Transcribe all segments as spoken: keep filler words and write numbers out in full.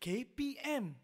K P M.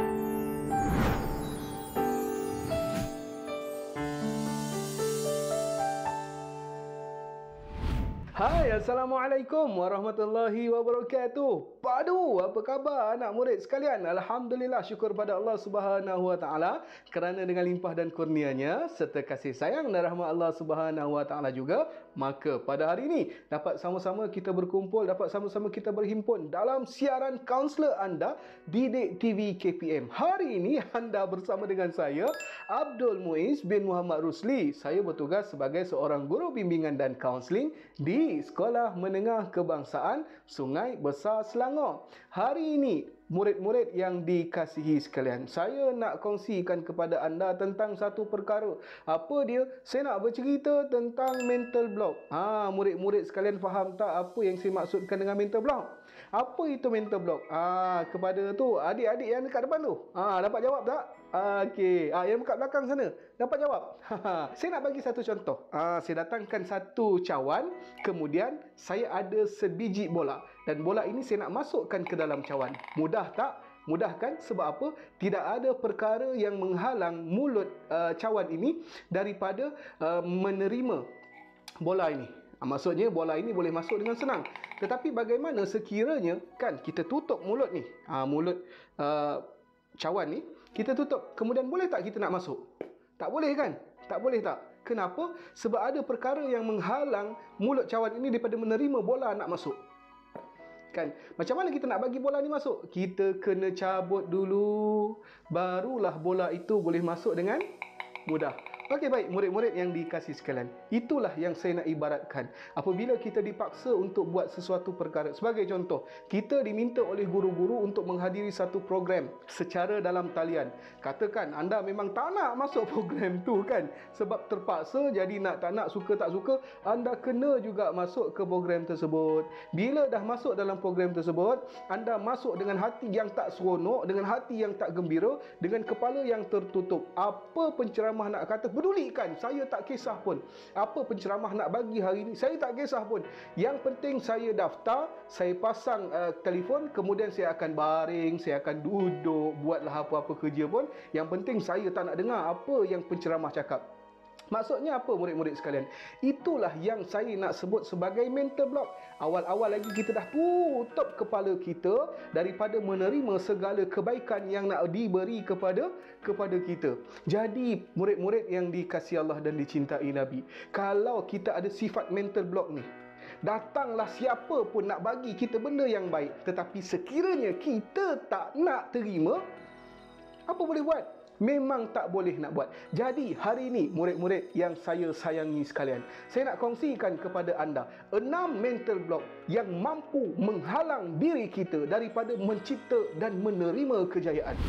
Hai, Assalamualaikum warahmatullahi wabarakatuh. Padu, apa khabar anak murid sekalian? Alhamdulillah, syukur pada Allah Subhanahu wa taala kerana dengan limpah dan kurnianya serta kasih sayang dan rahmat Allah Subhanahu wa taala juga, maka pada hari ini dapat sama-sama kita berkumpul, dapat sama-sama kita berhimpun dalam siaran kaunselor anda Didik T V K P M. Hari ini anda bersama dengan saya Abdul Muiz bin Muhammad Rusli. Saya bertugas sebagai seorang guru bimbingan dan kaunseling di Sekolah Menengah Kebangsaan Sungai Besar Selangor. Hari ini, murid-murid yang dikasihi sekalian, saya nak kongsikan kepada anda tentang satu perkara. Apa dia? Saya nak bercerita tentang mental block. Ha, murid-murid sekalian faham tak apa yang saya maksudkan dengan mental block? Apa itu mental block? Ha, kepada tu adik-adik yang dekat depan tu. Ha, dapat jawab tak? Ha, okey. Ha, yang dekat belakang sana dapat jawab. Saya nak bagi satu contoh. Ha, saya datangkan satu cawan, kemudian saya ada sebiji bola dan bola ini saya nak masukkan ke dalam cawan. Mudah tak? Mudah kan? Sebab apa? Tidak ada perkara yang menghalang mulut uh, cawan ini daripada uh, menerima bola ini. Ha, maksudnya bola ini boleh masuk dengan senang. Tetapi bagaimana sekiranya kan kita tutup mulut ni, ha, mulut uh, cawan ni kita tutup, kemudian boleh tak kita nak masuk? Tak boleh kan? Tak boleh tak? Kenapa? Sebab ada perkara yang menghalang mulut cawan ini daripada menerima bola nak masuk. Kan? Macam mana kita nak bagi bola ni masuk? Kita kena cabut dulu, barulah bola itu boleh masuk dengan mudah. Okey, baik murid-murid yang dikasihi sekalian, itulah yang saya nak ibaratkan. Apabila kita dipaksa untuk buat sesuatu perkara, sebagai contoh, kita diminta oleh guru-guru untuk menghadiri satu program secara dalam talian. Katakan anda memang tak nak masuk program tu kan, sebab terpaksa, jadi nak tak nak, suka tak suka, anda kena juga masuk ke program tersebut. Bila dah masuk dalam program tersebut, anda masuk dengan hati yang tak seronok, dengan hati yang tak gembira, dengan kepala yang tertutup. Apa penceramah nak kata, pedulikan, saya tak kisah pun. Apa penceramah nak bagi hari ini, saya tak kisah pun. Yang penting saya daftar, saya pasang uh, telefon, kemudian saya akan baring, saya akan duduk, buatlah apa-apa kerja pun. Yang penting saya tak nak dengar apa yang penceramah cakap. Maksudnya apa murid-murid sekalian? Itulah yang saya nak sebut sebagai mental block. Awal-awal lagi kita dah tutup kepala kita daripada menerima segala kebaikan yang nak diberi kepada kepada kita. Jadi murid-murid yang dikasihi Allah dan dicintai Nabi, kalau kita ada sifat mental block ni, datanglah siapa pun nak bagi kita benda yang baik, tetapi sekiranya kita tak nak terima, apa boleh buat? Memang tak boleh nak buat. Jadi hari ini murid-murid yang saya sayangi sekalian, saya nak kongsikan kepada anda enam mental block yang mampu menghalang diri kita daripada mencipta dan menerima kejayaan.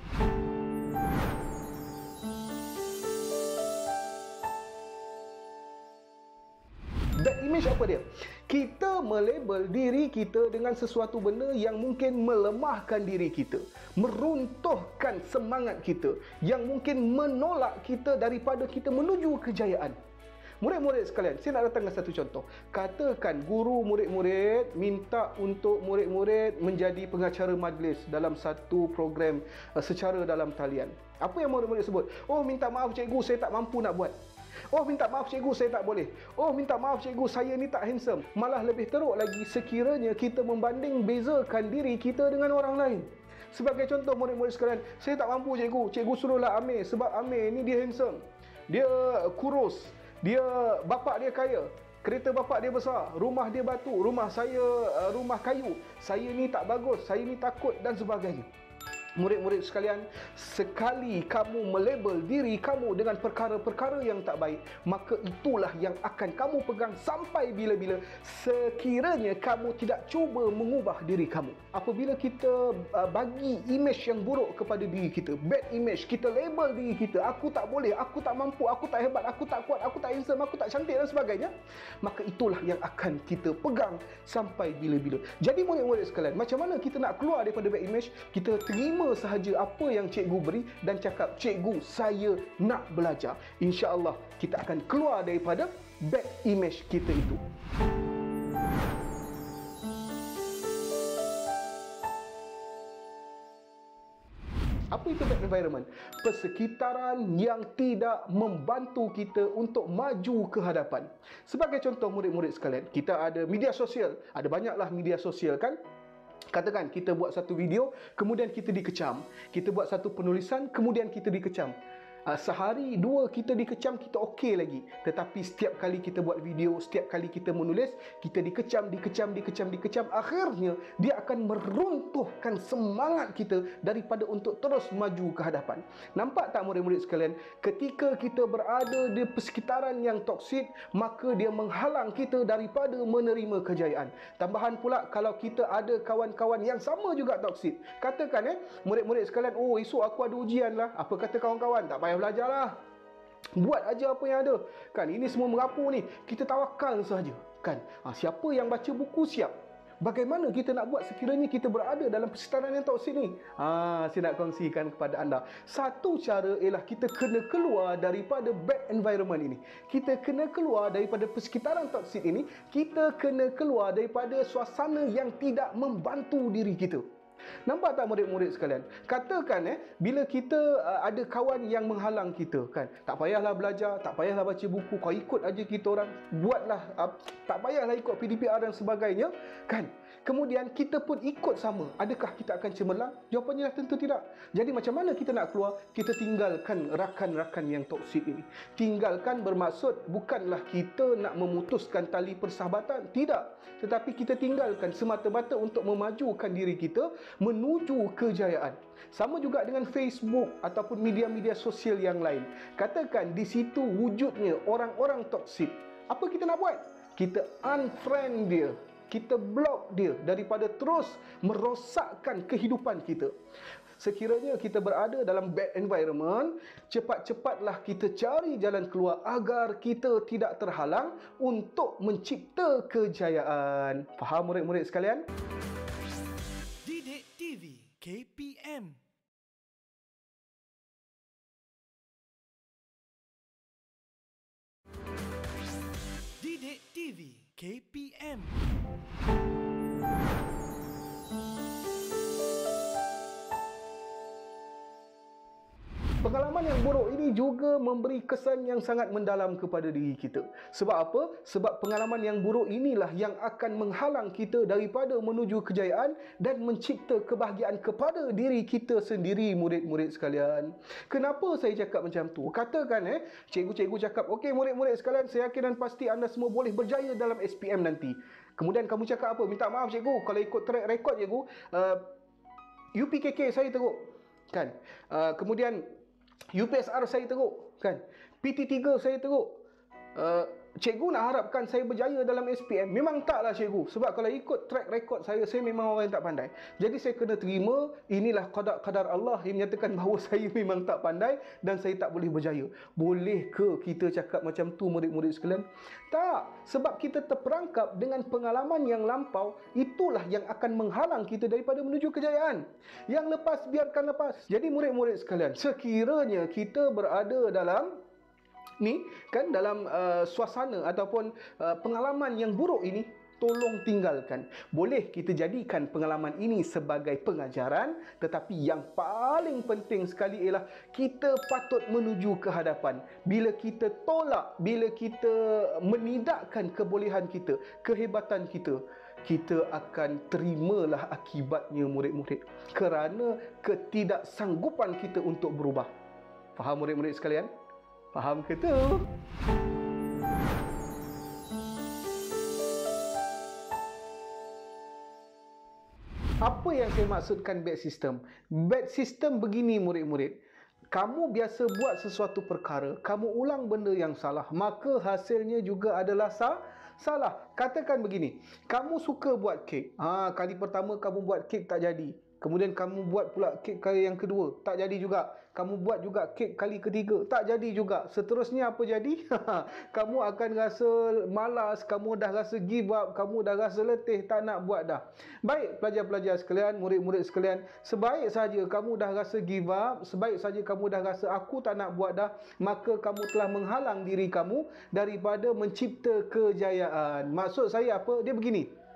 Bad image apa dia? Kita melabel diri kita dengan sesuatu benda yang mungkin melemahkan diri kita, meruntuhkan semangat kita, yang mungkin menolak kita daripada kita menuju kejayaan. Murid-murid sekalian, saya nak datangkan satu contoh. Katakan guru murid-murid minta untuk murid-murid menjadi pengacara majlis dalam satu program uh, secara dalam talian. Apa yang murid-murid sebut? Oh, minta maaf cikgu, saya tak mampu nak buat. Oh, minta maaf cikgu, saya tak boleh. Oh, minta maaf cikgu, saya ni tak handsome. Malah lebih teruk lagi sekiranya kita membanding bezakan diri kita dengan orang lain. Sebagai contoh murid-murid sekalian, saya tak mampu cikgu, cikgu suruhlah Amir, sebab Amir ni dia handsome, dia kurus, dia bapak dia kaya, kereta bapak dia besar, rumah dia batu, rumah saya uh, rumah kayu, saya ni tak bagus, saya ni takut dan sebagainya. Murid-murid sekalian, sekali kamu melabel diri kamu dengan perkara-perkara yang tak baik, maka itulah yang akan kamu pegang sampai bila-bila sekiranya kamu tidak cuba mengubah diri kamu. Apabila kita uh, bagi image yang buruk kepada diri kita, bad image, kita label diri kita, aku tak boleh, aku tak mampu, aku tak hebat, aku tak kuat, aku tak handsome, aku tak cantik dan sebagainya, maka itulah yang akan kita pegang sampai bila-bila. Jadi murid-murid sekalian, macam mana kita nak keluar daripada bad image? Kita terima sahaja apa yang cikgu beri dan cakap, cikgu, saya nak belajar. InsyaAllah kita akan keluar daripada bad image kita itu. environment, persekitaran yang tidak membantu kita untuk maju ke hadapan. Sebagai contoh murid-murid sekalian, kita ada media sosial, ada banyaklah media sosial kan. Katakan kita buat satu video, kemudian kita dikecam. Kita buat satu penulisan, kemudian kita dikecam. Uh, sehari, dua kita dikecam, kita okey lagi. Tetapi setiap kali kita buat video, setiap kali kita menulis, kita dikecam, dikecam, dikecam, dikecam. Akhirnya, dia akan meruntuhkan semangat kita daripada untuk terus maju ke hadapan. Nampak tak murid-murid sekalian? Ketika kita berada di persekitaran yang toksik, maka dia menghalang kita daripada menerima kejayaan. Tambahan pula, kalau kita ada kawan-kawan yang sama juga toksik. Katakan eh, murid-murid sekalian, oh esok aku ada ujian lah. Apa kata kawan-kawan? Tak payah belajarlah, buat aja apa yang ada kan. Ini semua merapu ni, kita tawakal saja kan. Ha, siapa yang baca buku siap. Bagaimana kita nak buat sekiranya kita berada dalam persekitaran yang toksik ni? Ha, saya nak kongsikan kepada anda. Satu cara ialah kita kena keluar daripada bad environment ini. Kita kena keluar daripada persekitaran toksik ini. Kita kena keluar daripada suasana yang tidak membantu diri kita. Nampak tak murid-murid sekalian? Katakan eh, bila kita uh, ada kawan yang menghalang kita kan, tak payahlah belajar, tak payahlah baca buku, kau ikut aja kita orang, buatlah uh, tak payahlah ikut P D P R dan sebagainya kan. Kemudian kita pun ikut sama. Adakah kita akan cemerlang? Jawapannya tentu tidak. Jadi macam mana kita nak keluar? Kita tinggalkan rakan-rakan yang toksik ini. Tinggalkan bermaksud bukanlah kita nak memutuskan tali persahabatan, tidak. Tetapi kita tinggalkan semata-mata untuk memajukan diri kita menuju kejayaan. Sama juga dengan Facebook ataupun media-media sosial yang lain. Katakan di situ wujudnya orang-orang toksik. Apa kita nak buat? Kita unfriend dia. Kita block dia daripada terus merosakkan kehidupan kita. Sekiranya kita berada dalam bad environment, cepat-cepatlah kita cari jalan keluar agar kita tidak terhalang untuk mencipta kejayaan. Faham murid-murid sekalian? Didik T V K P M. Didik T V K P M. Pengalaman yang buruk ini juga memberi kesan yang sangat mendalam kepada diri kita. Sebab apa? Sebab pengalaman yang buruk inilah yang akan menghalang kita daripada menuju kejayaan dan mencipta kebahagiaan kepada diri kita sendiri, murid-murid sekalian. Kenapa saya cakap macam tu? Katakan eh, cikgu-cikgu cakap, okey murid-murid sekalian, saya yakin dan pasti anda semua boleh berjaya dalam S P M nanti. Kemudian kamu cakap apa? Minta maaf cikgu, kalau ikut track record cikgu, uh, U P K K saya teruk. Kan? Uh, kemudian U P S R saya teruk kan, P T tiga saya teruk. Uh, cikgu nak harapkan saya berjaya dalam S P M? Memang taklah cikgu. Sebab kalau ikut track record saya, saya memang orang yang tak pandai. Jadi saya kena terima, inilah qadar-qadar Allah yang menyatakan bahawa saya memang tak pandai dan saya tak boleh berjaya. Boleh ke kita cakap macam tu murid-murid sekalian? Tak. Sebab kita terperangkap dengan pengalaman yang lampau, itulah yang akan menghalang kita daripada menuju kejayaan. Yang lepas biarkan lepas. Jadi murid-murid sekalian, sekiranya kita berada dalam ni kan, dalam uh, suasana ataupun uh, pengalaman yang buruk ini, tolong tinggalkan. Boleh kita jadikan pengalaman ini sebagai pengajaran, tetapi yang paling penting sekali ialah kita patut menuju ke hadapan. Bila kita tolak, bila kita menidakkan kebolehan kita, kehebatan kita, kita akan terimalah akibatnya murid-murid, kerana ketidaksanggupan kita untuk berubah. Faham murid-murid sekalian? Faham ke tu? Apa yang saya maksudkan bad system? Bad system begini murid-murid. Kamu biasa buat sesuatu perkara, kamu ulang benda yang salah, maka hasilnya juga adalah sah, salah. Katakan begini, kamu suka buat kek. Ha, kali pertama kamu buat kek tak jadi. Kemudian kamu buat pula kek kali yang kedua, tak jadi juga. Kamu buat juga kek kali ketiga, tak jadi juga. Seterusnya apa jadi? Kamu akan rasa malas, kamu dah rasa give up, kamu dah rasa letih, tak nak buat dah. Baik pelajar-pelajar sekalian, murid-murid sekalian, sebaik saja kamu dah rasa give up, sebaik saja kamu dah rasa aku tak nak buat dah, maka kamu telah menghalang diri kamu daripada mencipta kejayaan. Maksud saya apa? Dia begini.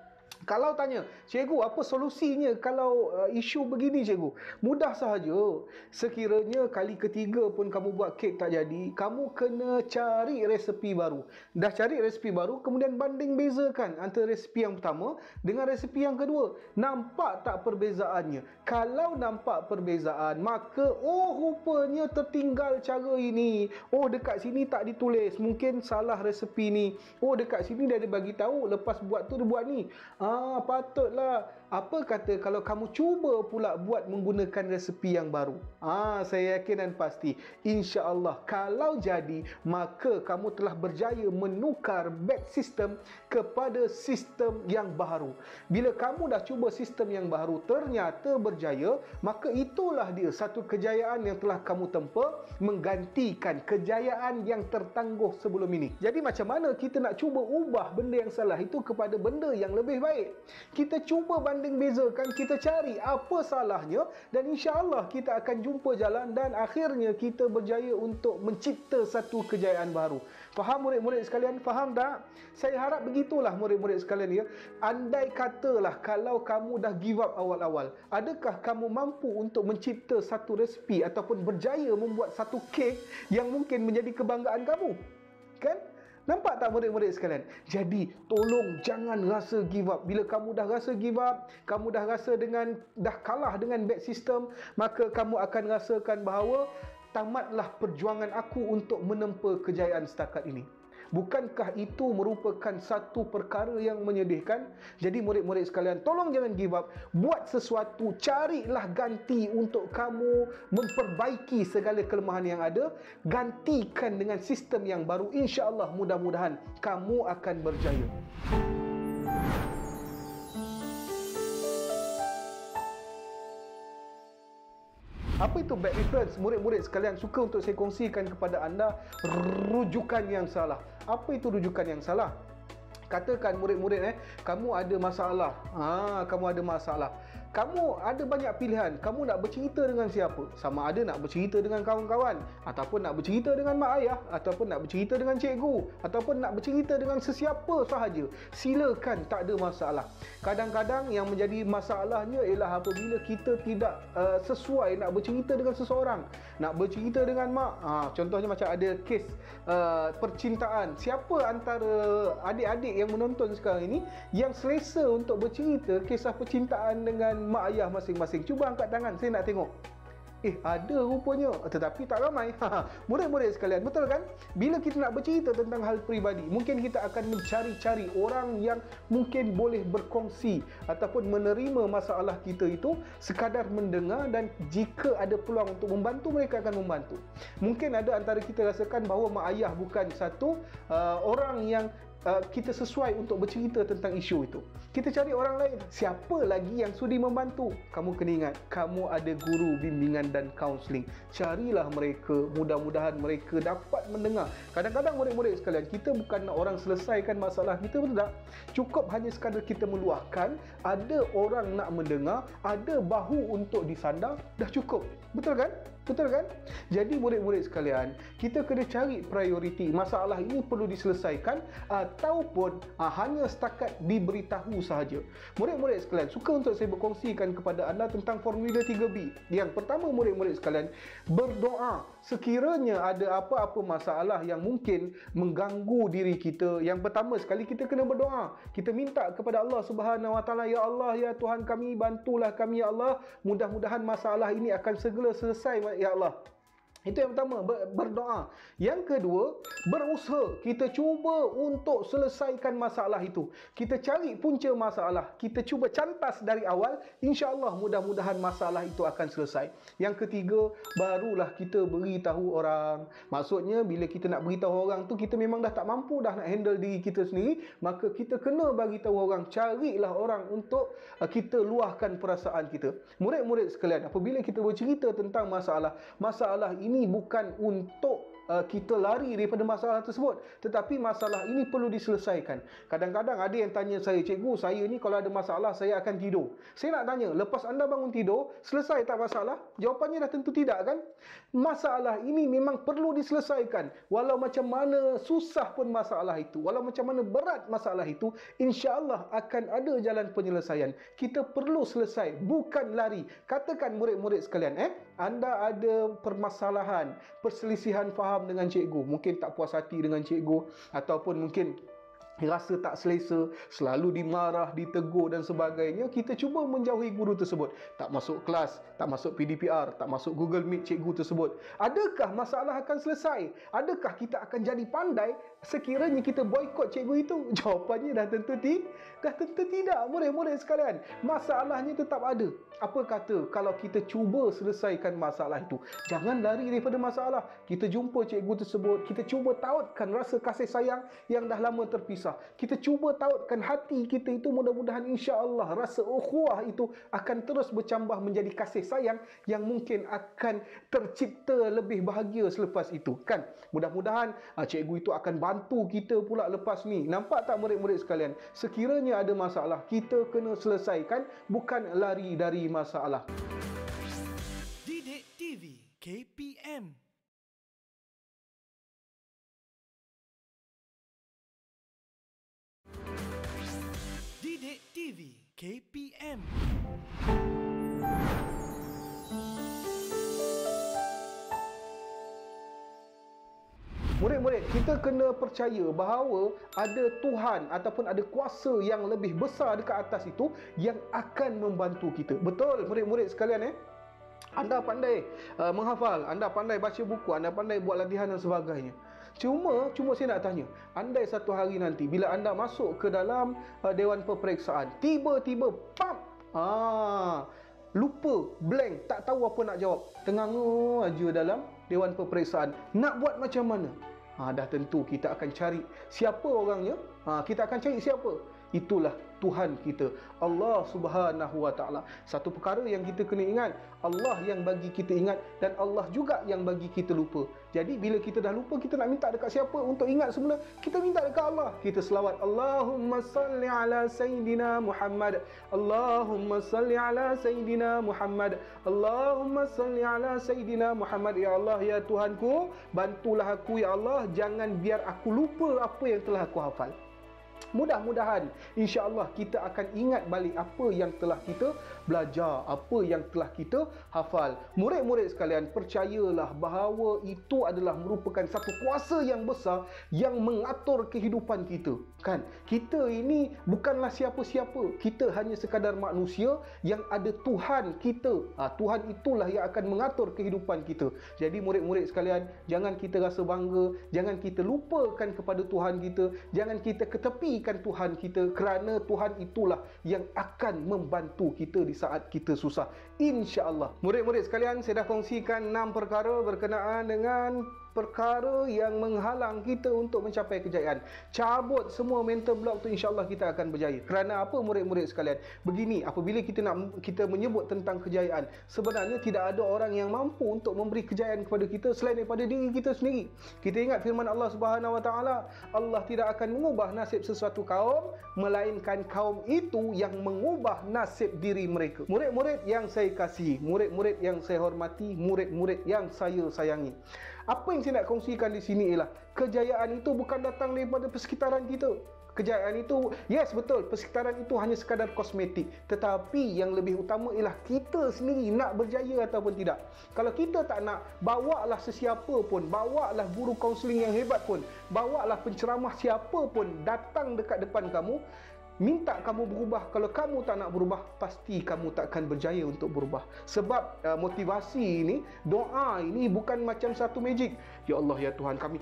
Kalau tanya, cikgu apa solusinya kalau uh, isu begini cikgu? Mudah sahaja. Sekiranya kali ketiga pun kamu buat kek tak jadi, kamu kena cari resepi baru. Dah cari resepi baru, kemudian banding bezakan antara resepi yang pertama dengan resepi yang kedua. Nampak tak perbezaannya? Kalau nampak perbezaan, maka oh rupanya tertinggal cara ini. Oh dekat sini tak ditulis, mungkin salah resepi ni. Oh dekat sini dia ada bagi tahu lepas buat tu dia buat ni. Ah, patutlah. Apa kata kalau kamu cuba pula buat menggunakan resepi yang baru? Ah, saya yakin dan pasti, insya-Allah kalau jadi, maka kamu telah berjaya menukar back sistem kepada sistem yang baru. Bila kamu dah cuba sistem yang baru ternyata berjaya, maka itulah dia satu kejayaan yang telah kamu tempa menggantikan kejayaan yang tertangguh sebelum ini. Jadi macam mana kita nak cuba ubah benda yang salah itu kepada benda yang lebih baik? Kita cuba banding bezakan, kita cari apa salahnya, dan insya-Allah kita akan jumpa jalan dan akhirnya kita berjaya untuk mencipta satu kejayaan baru. Faham murid-murid sekalian? Faham tak? Saya harap begitulah murid-murid sekalian ya. Andai katalah kalau kamu dah give up awal-awal, adakah kamu mampu untuk mencipta satu resepi ataupun berjaya membuat satu kek yang mungkin menjadi kebanggaan kamu? Kan? Nampak tak murid-murid sekalian? Jadi tolong jangan rasa give up. Bila kamu dah rasa give up, kamu dah rasa dengan dah kalah dengan back system, maka kamu akan rasakan bahawa tamatlah perjuangan aku untuk menempa kejayaan setakat ini. Bukankah itu merupakan satu perkara yang menyedihkan? Jadi murid-murid sekalian, tolong jangan give up. Buat sesuatu, carilah ganti untuk kamu memperbaiki segala kelemahan yang ada. Gantikan dengan sistem yang baru. InsyaAllah mudah-mudahan kamu akan berjaya. Apa itu bad reference? Murid-murid sekalian, suka untuk saya kongsikan kepada anda rujukan yang salah. Apa itu rujukan yang salah? Katakan murid-murid eh, kamu ada masalah. Ha, kamu ada masalah. Kamu ada banyak pilihan. Kamu nak bercerita dengan siapa? Sama ada nak bercerita dengan kawan-kawan, ataupun nak bercerita dengan mak ayah, ataupun nak bercerita dengan cikgu, ataupun nak bercerita dengan sesiapa sahaja. Silakan, tak ada masalah. Kadang-kadang yang menjadi masalahnya ialah apabila kita tidak uh, sesuai nak bercerita dengan seseorang. Nak bercerita dengan mak. Ha, contohnya macam ada kes uh, percintaan. Siapa antara adik-adik yang menonton sekarang ini yang selesa untuk bercerita kisah percintaan dengan mak ayah masing-masing? Cuba angkat tangan, saya nak tengok. Eh, ada rupanya, tetapi tak ramai. Murid-murid sekalian, betul kan? Bila kita nak bercerita tentang hal peribadi, mungkin kita akan mencari-cari orang yang mungkin boleh berkongsi ataupun menerima masalah kita itu, sekadar mendengar, dan jika ada peluang untuk membantu, mereka akan membantu. Mungkin ada antara kita rasakan bahawa mak ayah bukan satu uh, orang yang Uh, kita sesuai untuk bercerita tentang isu itu. Kita cari orang lain. Siapa lagi yang sudi membantu? Kamu kena ingat, kamu ada guru bimbingan dan kaunseling. Carilah mereka, mudah-mudahan mereka dapat mendengar. Kadang-kadang murid-murid sekalian, kita bukan nak orang selesaikan masalah kita, betul tak? Cukup hanya sekadar kita meluahkan, ada orang nak mendengar, ada bahu untuk disandar, dah cukup. Betul kan? Betul kan? Jadi murid-murid sekalian, kita kena cari prioriti. Masalah ini perlu diselesaikan ataupun ah, hanya setakat diberitahu sahaja. Murid-murid sekalian, suka untuk saya berkongsikan kepada anda tentang formula tiga B. Yang pertama murid-murid sekalian, berdoa. Sekiranya ada apa-apa masalah yang mungkin mengganggu diri kita, yang pertama sekali kita kena berdoa. Kita minta kepada Allah Subhanahu Wa Taala, ya Allah, ya Tuhan kami, bantulah kami ya Allah. Mudah-mudahan masalah ini akan segera selesai ya Allah. Itu yang pertama, berdoa. Yang kedua, berusaha. Kita cuba untuk selesaikan masalah itu. Kita cari punca masalah. Kita cuba cantas dari awal. InsyaAllah mudah-mudahan masalah itu akan selesai. Yang ketiga, barulah kita beritahu orang. Maksudnya, bila kita nak beritahu orang tu, kita memang dah tak mampu dah nak handle diri kita sendiri. Maka kita kena bagi tahu orang. Carilah orang untuk kita luahkan perasaan kita. Murid-murid sekalian, apabila kita bercerita tentang masalah, masalah ini ini bukan untuk uh, kita lari daripada masalah tersebut. Tetapi masalah ini perlu diselesaikan. Kadang-kadang ada yang tanya saya, cikgu, saya ni kalau ada masalah saya akan tidur. Saya nak tanya, lepas anda bangun tidur, selesai tak masalah? Jawapannya dah tentu tidak, kan? Masalah ini memang perlu diselesaikan. Walau macam mana susah pun masalah itu, walau macam mana berat masalah itu, insya-Allah akan ada jalan penyelesaian. Kita perlu selesai, bukan lari. Katakan murid-murid sekalian, eh, anda ada permasalahan, perselisihan faham dengan cikgu, mungkin tak puas hati dengan cikgu, ataupun mungkin rasa tak selesa, selalu dimarah, ditegur dan sebagainya. Kita cuba menjauhi guru tersebut, tak masuk kelas, tak masuk P D P R, tak masuk Google Meet cikgu tersebut. Adakah masalah akan selesai? Adakah kita akan jadi pandai sekiranya kita boikot cikgu itu? Jawapannya dah tentu ti, dah tentu tidak, murid-murid sekalian. Masalahnya tetap ada. Apa kata kalau kita cuba selesaikan masalah itu? Jangan lari daripada masalah. Kita jumpa cikgu tersebut, kita cuba tautkan rasa kasih sayang yang dah lama terpisah. Kita cuba tautkan hati kita itu, mudah-mudahan insya-Allah rasa ukhuwah itu akan terus bercambah menjadi kasih sayang yang mungkin akan tercipta lebih bahagia selepas itu, kan? Mudah-mudahan ah, cikgu itu akan bantu kita pula lepas ni. Nampak tak murid-murid sekalian? Sekiranya ada masalah, kita kena selesaikan, bukan lari dari masalah. Didik T V K P M. Didik T V K P M. Murid-murid, kita kena percaya bahawa ada Tuhan ataupun ada kuasa yang lebih besar dekat atas itu yang akan membantu kita. Betul murid-murid sekalian, eh? Anda pandai uh, menghafal, anda pandai baca buku, anda pandai buat latihan dan sebagainya. Cuma, cuma saya nak tanya, andai satu hari nanti bila anda masuk ke dalam uh, Dewan Peperiksaan, tiba-tiba pam, ah, lupa, blank, tak tahu apa nak jawab, tenganga aja dalam Dewan Peperiksaan. Nak buat macam mana? Ha, dah tentu kita akan cari siapa orangnya. Ha, kita akan cari siapa? Itulah Tuhan kita, Allah Subhanahu Wa Taala. Satu perkara yang kita kena ingat, Allah yang bagi kita ingat dan Allah juga yang bagi kita lupa. Jadi bila kita dah lupa, kita nak minta dekat siapa untuk ingat semula? Kita minta dekat Allah. Kita selawat, Allahumma salli ala Sayyidina Muhammad, Allahumma salli ala Sayyidina Muhammad, Allahumma salli ala Sayyidina Muhammad. Ya Allah, ya Tuhanku, bantulah aku ya Allah, jangan biar aku lupa apa yang telah aku hafal. Mudah-mudahan insya-Allah kita akan ingat balik apa yang telah kita belajar, apa yang telah kita hafal. Murid-murid sekalian, percayalah bahawa itu adalah merupakan satu kuasa yang besar yang mengatur kehidupan kita, kan? Kita ini bukanlah siapa-siapa. Kita hanya sekadar manusia yang ada Tuhan kita. Ha, Tuhan itulah yang akan mengatur kehidupan kita. Jadi murid-murid sekalian, jangan kita rasa bangga, jangan kita lupakan kepada Tuhan kita, jangan kita ketepi Tuhan kita, kerana Tuhan itulah yang akan membantu kita di saat kita susah, insya-Allah. Murid-murid sekalian, saya dah kongsikan enam perkara berkenaan dengan perkara yang menghalang kita untuk mencapai kejayaan. Cabut semua mental block tu, insya-Allah kita akan berjaya. Kerana apa murid-murid sekalian? Begini, apabila kita nak kita menyebut tentang kejayaan, sebenarnya tidak ada orang yang mampu untuk memberi kejayaan kepada kita selain daripada diri kita sendiri. Kita ingat firman Allah Subhanahu Wa Taala, Allah tidak akan mengubah nasib sesuatu kaum melainkan kaum itu yang mengubah nasib diri mereka. Murid-murid yang saya kasihi, murid-murid yang saya hormati, murid-murid yang saya sayangi, apa yang saya nak kongsikan di sini ialah kejayaan itu bukan datang daripada persekitaran kita. Kejayaan itu, yes betul, persekitaran itu hanya sekadar kosmetik. Tetapi yang lebih utama ialah kita sendiri nak berjaya ataupun tidak. Kalau kita tak nak, bawalah sesiapa pun, bawalah guru kaunseling yang hebat pun, bawalah penceramah siapa pun datang dekat depan kamu, minta kamu berubah. Kalau kamu tak nak berubah, pasti kamu tak akan berjaya untuk berubah. Sebab uh, motivasi ini, doa ini bukan macam satu magic. Ya Allah, ya Tuhan kami,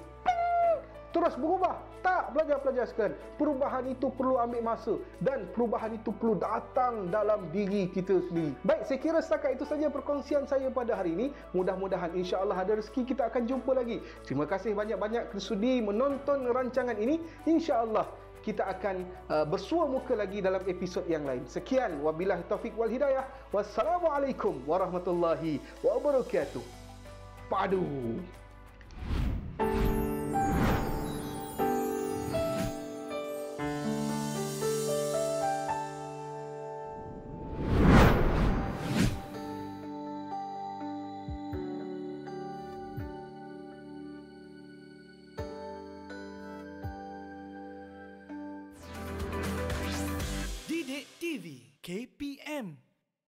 terus berubah. Tak, pelajar-pelajar sekalian, perubahan itu perlu ambil masa dan perubahan itu perlu datang dalam diri kita sendiri. Baik, saya kira setakat itu saja perkongsian saya pada hari ini. Mudah-mudahan insya-Allah ada rezeki kita akan jumpa lagi. Terima kasih banyak-banyak kerana sudi menonton rancangan ini. Insya-Allah kita akan uh, bersua muka lagi dalam episod yang lain. Sekian, wabillahi taufik wal hidayah. Wassalamualaikum warahmatullahi wabarakatuh. Padu. K P M